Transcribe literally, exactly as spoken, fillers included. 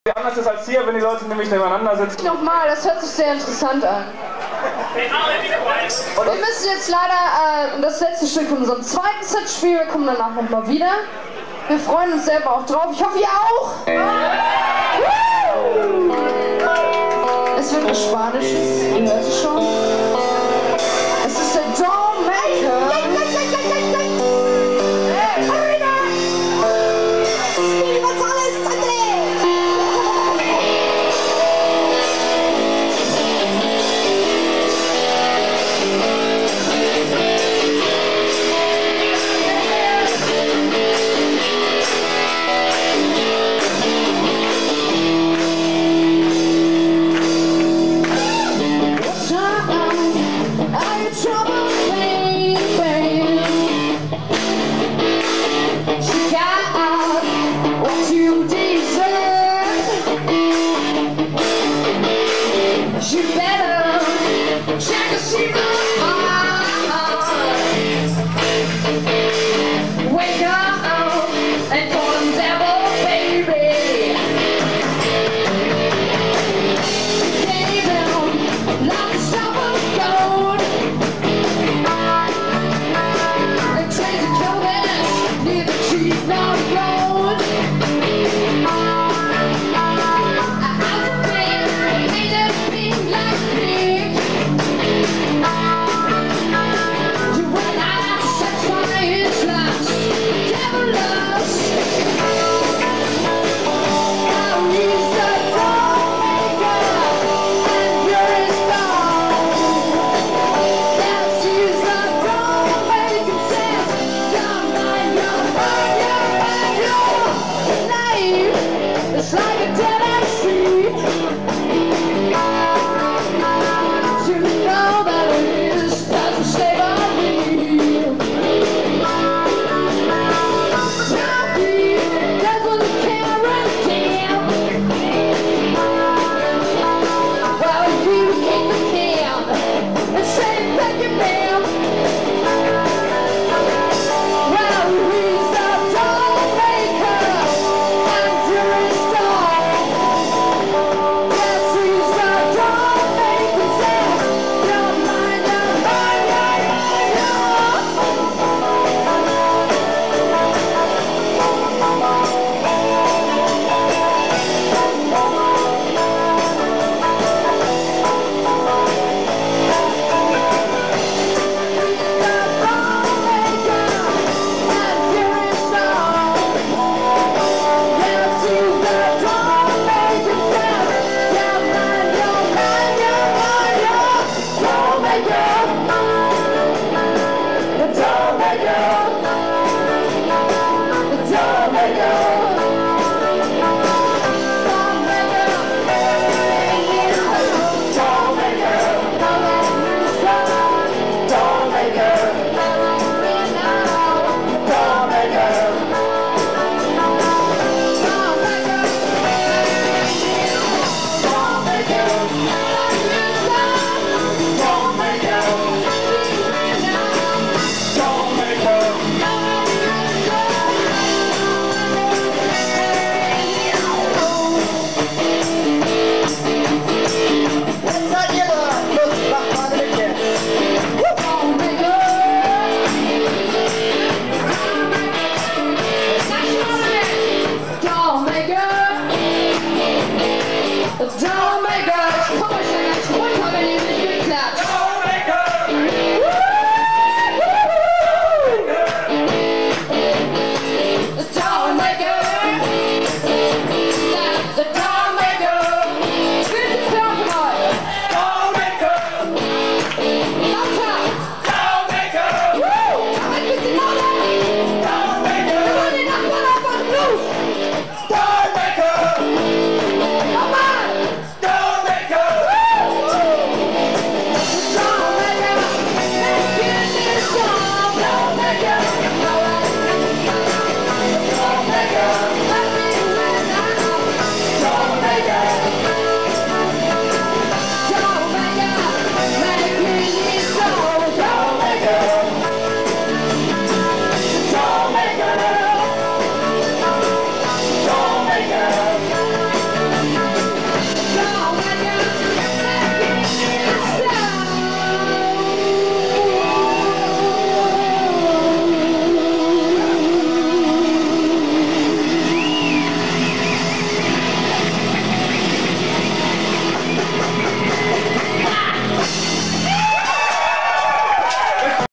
anders ist als hier, wenn die Leute nämlich nebeneinander sitzen. Nochmal, das hört sich sehr interessant an. Und wir müssen jetzt leider äh, das letzte Stück von unserem zweiten Set spielen. Wir kommen danach nochmal wieder. Wir freuen uns selber auch drauf. Ich hoffe, ihr auch. Es wird was Spanisches, ihr hört es schon. Es ist der Dollmaker. Dollmaker.